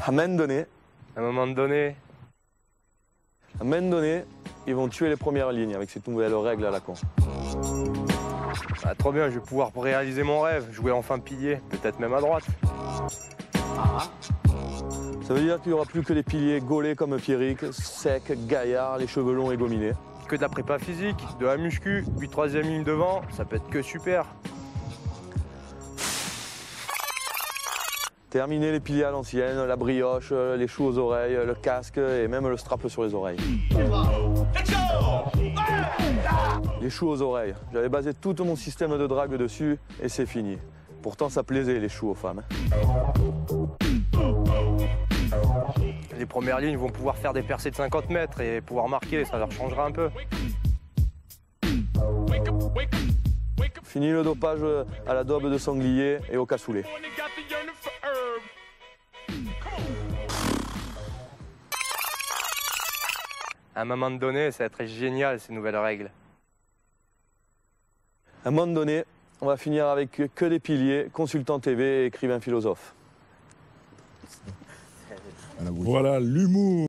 À un moment donné, À un moment donné, ils vont tuer les premières lignes avec cette nouvelle règle à la con. bah, trop bien, je vais pouvoir réaliser mon rêve, jouer enfin pilier, peut-être même à droite. Ça veut dire qu'il n'y aura plus que les piliers gaulés comme Pierrick, secs, gaillards, les cheveux longs et gominés. Que de la prépa physique, de la muscu, puis troisième ligne devant, ça peut être que super. Terminer les piliers à l'ancienne, la brioche, les choux aux oreilles, le casque et même le strap sur les oreilles. Les choux aux oreilles. J'avais basé tout mon système de drague dessus et c'est fini. Pourtant ça plaisait les choux aux femmes. Les premières lignes vont pouvoir faire des percées de 50 mètres et pouvoir marquer, ça leur changera un peu. Fini le dopage à la daube de sanglier et au cassoulet. À un moment donné, ça va être génial ces nouvelles règles. À un moment donné, on va finir avec que des piliers, consultants TV et écrivains philosophes. Voilà l'humour.